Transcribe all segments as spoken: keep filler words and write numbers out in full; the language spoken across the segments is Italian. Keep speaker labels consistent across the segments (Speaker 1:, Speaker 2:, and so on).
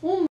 Speaker 1: un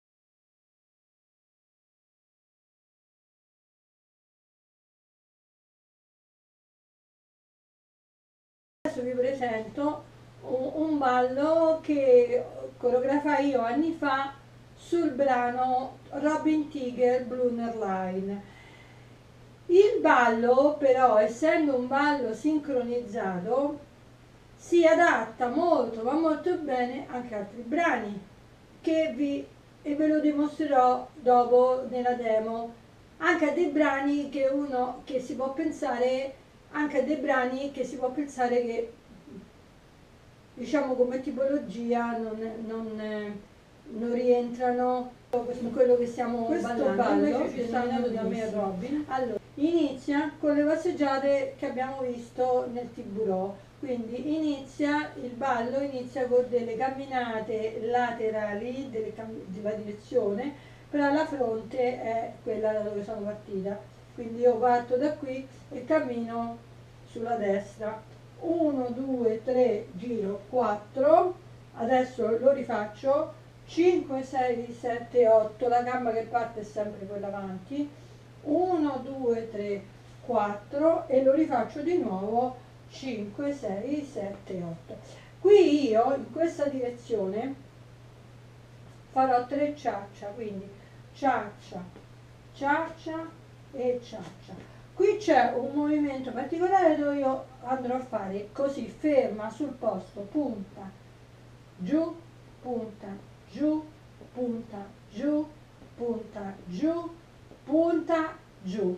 Speaker 1: adesso vi presento un, un ballo che coreografai io anni fa sul brano Robin Tiger Bloomer Line. Il ballo però, essendo un ballo sincronizzato, si adatta molto, va molto bene anche a altri brani che vi e ve lo dimostrerò dopo nella demo, anche a dei brani che uno che si può pensare anche a dei brani che si può pensare che diciamo come tipologia non, non, non rientrano in quello che stiamo questo ballando. Ballo invece ci sta andando da me e Robin. Allora, inizia con le passeggiate che abbiamo visto nel Tiburò, quindi inizia il ballo inizia con delle camminate laterali delle cam della direzione, però la fronte è quella da dove sono partita, quindi io parto da qui e cammino sulla destra, uno due tre giro quattro, adesso lo rifaccio, cinque sei sette otto, la gamba che parte è sempre quella avanti, uno due tre quattro e lo rifaccio di nuovo, cinque sei sette otto. Qui io in questa direzione farò tre ciaccia, quindi ciaccia, ciaccia e ciaccia. Qui c'è un movimento particolare dove io andrò a fare così, ferma sul posto, punta, giù, punta, giù, punta, giù, punta, giù, punta, giù.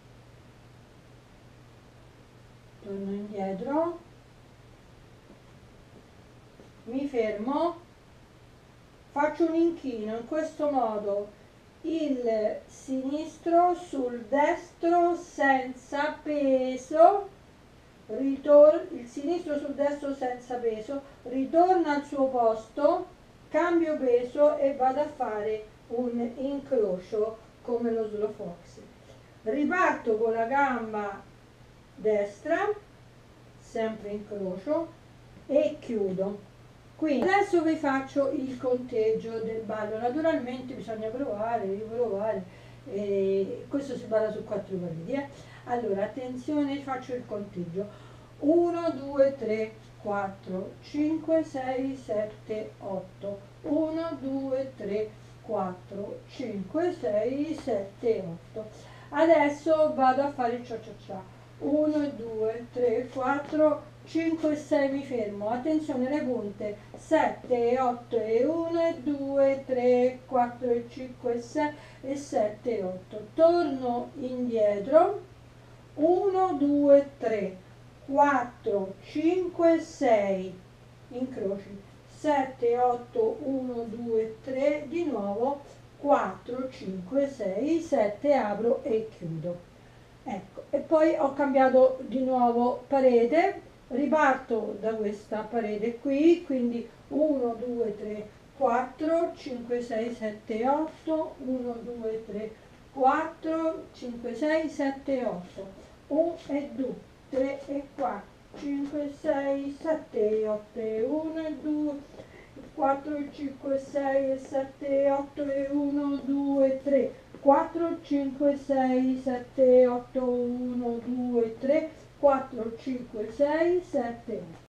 Speaker 1: Torno indietro, mi fermo, faccio un inchino in questo modo, il sinistro sul destro senza peso, ritorno, il sinistro sul destro senza peso, ritorna al suo posto, cambio peso e vado a fare un incrocio come lo slow fox. Riparto con la gamba destra, sempre incrocio e chiudo. Quindi adesso vi faccio il conteggio del ballo, naturalmente bisogna provare, riprovare, eh, questo si balla su quattro pareti. Eh. Allora attenzione, faccio il conteggio, uno due tre quattro cinque sei sette otto, uno due tre quattro cinque sei sette otto. Adesso vado a fare il cia cia cia, uno due tre quattro cinque sei, mi fermo, attenzione le punte, sette, otto e uno e due, tre, quattro e cinque, sei e sette e otto, torno indietro, uno, due, tre, quattro, cinque, sei, incroci, sette, otto, uno, due, tre, di nuovo, quattro, cinque, sei, sette, apro e chiudo. Ecco, e poi ho cambiato di nuovo parete, riparto da questa parete qui, quindi uno, due, tre, quattro, cinque, sei, sette, otto, uno, due, tre, quattro, cinque, sei, sette, otto, uno e due, tre e quattro, cinque, sei, sette, otto e uno e due, quattro, cinque, sei, sette, otto e uno, due, tre, quattro, cinque, sei, sette, otto, uno, due, tre, quattro, cinque, sei, sette, otto.